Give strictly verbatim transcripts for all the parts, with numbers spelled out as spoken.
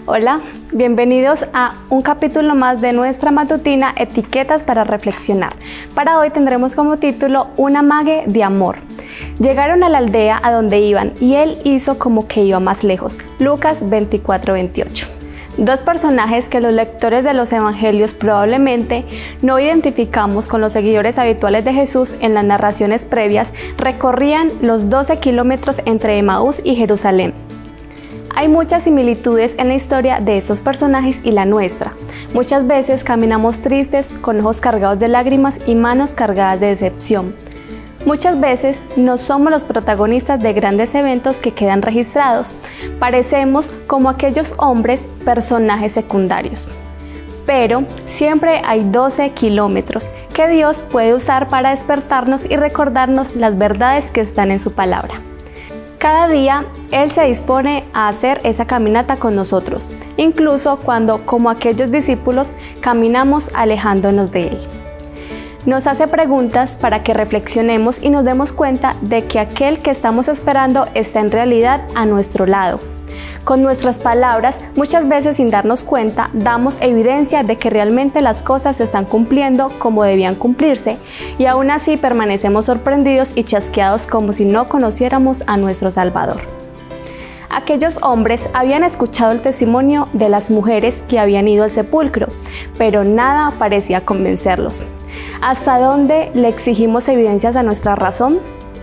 Hola, bienvenidos a un capítulo más de nuestra matutina Etiquetas para reflexionar. Para hoy tendremos como título Una mague de amor. Llegaron a la aldea a donde iban y él hizo como que iba más lejos. Lucas veinticuatro veintiocho. Dos personajes que los lectores de los evangelios probablemente no identificamos con los seguidores habituales de Jesús en las narraciones previas recorrían los doce kilómetros entre Emaús y Jerusalén. Hay muchas similitudes en la historia de esos personajes y la nuestra. Muchas veces caminamos tristes, con ojos cargados de lágrimas y manos cargadas de decepción. Muchas veces no somos los protagonistas de grandes eventos que quedan registrados. Parecemos como aquellos hombres, personajes secundarios. Pero siempre hay doce kilómetros que Dios puede usar para despertarnos y recordarnos las verdades que están en su palabra. Cada día Él se dispone a hacer esa caminata con nosotros, incluso cuando, como aquellos discípulos, caminamos alejándonos de Él. Nos hace preguntas para que reflexionemos y nos demos cuenta de que aquel que estamos esperando está en realidad a nuestro lado. Con nuestras palabras, muchas veces sin darnos cuenta, damos evidencia de que realmente las cosas se están cumpliendo como debían cumplirse y aún así permanecemos sorprendidos y chasqueados como si no conociéramos a nuestro Salvador. Aquellos hombres habían escuchado el testimonio de las mujeres que habían ido al sepulcro, pero nada parecía convencerlos. ¿Hasta dónde le exigimos evidencias a nuestra razón?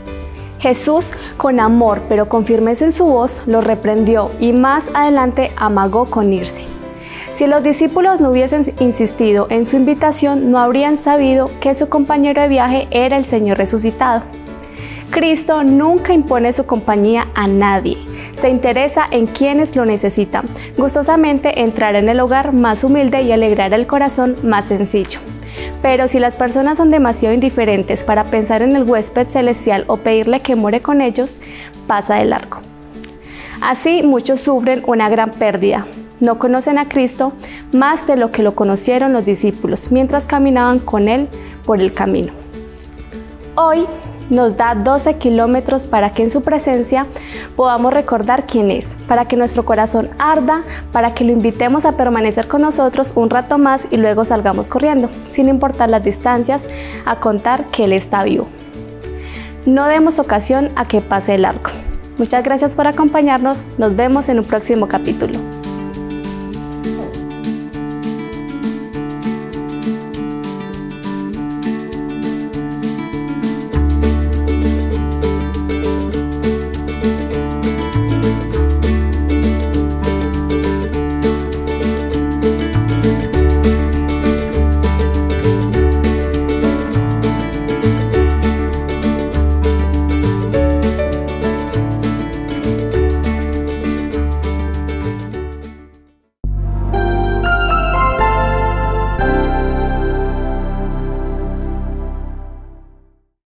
Jesús, con amor pero con firmeza en su voz, los reprendió y más adelante amagó con irse. Si los discípulos no hubiesen insistido en su invitación, no habrían sabido que su compañero de viaje era el Señor resucitado. Cristo nunca impone su compañía a nadie. Se interesa en quienes lo necesitan. Gustosamente entrará en el hogar más humilde y alegrará el corazón más sencillo. Pero si las personas son demasiado indiferentes para pensar en el huésped celestial o pedirle que more con ellos, pasa de largo. Así muchos sufren una gran pérdida. No conocen a Cristo más de lo que lo conocieron los discípulos mientras caminaban con Él por el camino. Hoy nos da doce kilómetros para que en su presencia podamos recordar quién es, para que nuestro corazón arda, para que lo invitemos a permanecer con nosotros un rato más y luego salgamos corriendo, sin importar las distancias, a contar que Él está vivo. No demos ocasión a que pase de largo. Muchas gracias por acompañarnos, nos vemos en un próximo capítulo.